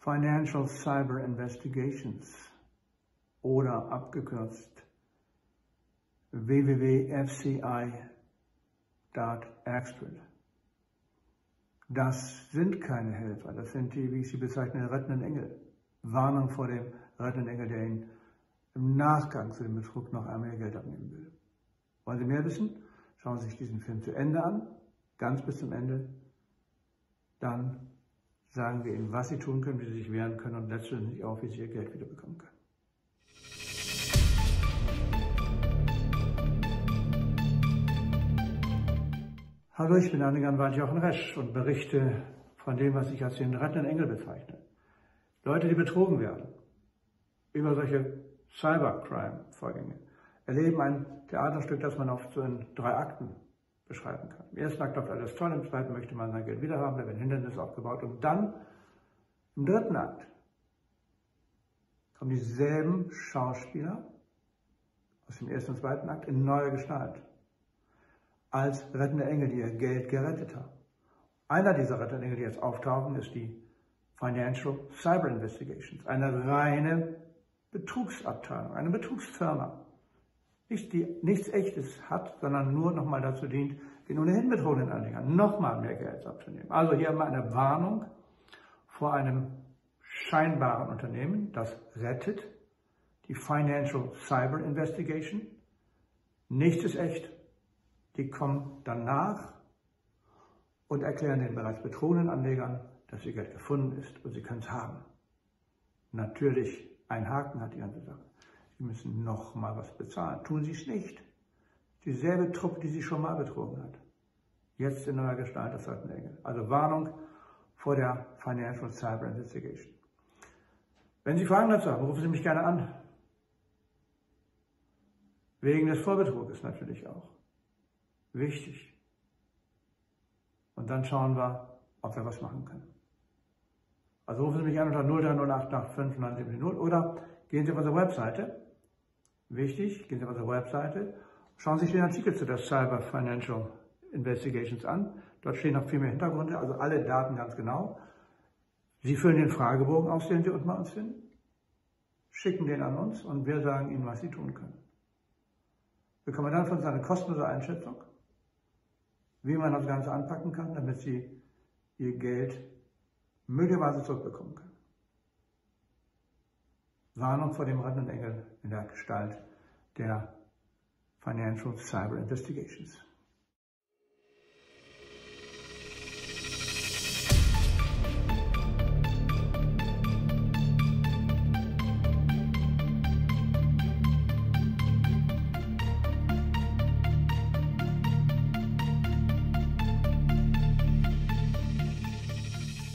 Financial Cyber Investigations oder abgekürzt www.fci.expert. Das sind keine Helfer, das sind die, wie ich sie bezeichne, rettenden Engel. Warnung vor dem rettenden Engel, der Ihnen im Nachgang zu dem Betrug noch einmal Ihr Geld abnehmen will. Wollen Sie mehr wissen? Schauen Sie sich diesen Film zu Ende an, ganz bis zum Ende. Dann sagen wir Ihnen, was Sie tun können, wie Sie sich wehren können und letztendlich auch, wie Sie Ihr Geld wiederbekommen können. Hallo, ich bin Annigan Jochen Resch und berichte von dem, was ich als den rettenden Engel bezeichne. Leute, die betrogen werden über solche Cybercrime-Vorgänge, erleben ein Theaterstück, das man oft so in 3 Akten beschreiben kann. Im ersten Akt läuft alles toll, im zweiten möchte man sein Geld wiederhaben, da werden Hindernisse aufgebaut und dann im 3. Akt kommen dieselben Schauspieler aus dem 1. und 2. Akt in neuer Gestalt als rettende Engel, die ihr Geld gerettet haben. Einer dieser rettenden Engel, die jetzt auftauchen, ist die Financial Cyber Investigations, eine reine Betrugsabteilung, eine Betrugsfirma, die nichts Echtes hat, sondern nur nochmal dazu dient, den ohnehin betrogenen Anlegern nochmal mehr Geld abzunehmen. Also hier mal eine Warnung vor einem scheinbaren Unternehmen, das rettet, die Financial Cyber Investigation. Nichts ist echt. Die kommen danach und erklären den bereits betrogenen Anlegern, dass ihr Geld gefunden ist und sie können es haben. Natürlich, ein Haken hat die ganze Sache. Sie müssen nochmal was bezahlen. Tun Sie es nicht. Dieselbe Truppe, die Sie schon mal betrogen hat. Jetzt in neuer Gestalt das rettende Engel. Also Warnung vor der Financial Cyber Investigation. Wenn Sie Fragen dazu haben, rufen Sie mich gerne an. Wegen des Vorbetruges natürlich auch. Wichtig. Und dann schauen wir, ob wir was machen können. Also rufen Sie mich an unter 0308 85 970 oder gehen Sie auf unsere Webseite. Wichtig, gehen Sie auf unsere Webseite, schauen Sie sich den Artikel zu der Cyber Financial Investigations an. Dort stehen noch viel mehr Hintergründe, also alle Daten ganz genau. Sie füllen den Fragebogen aus, den Sie unten bei uns finden, schicken den an uns und wir sagen Ihnen, was Sie tun können. Wir bekommen dann von uns eine kostenlose Einschätzung, wie man das Ganze anpacken kann, damit Sie Ihr Geld möglicherweise zurückbekommen können. Warnung vor dem rettenden Engel in der Gestalt der Financial Cyber Investigations.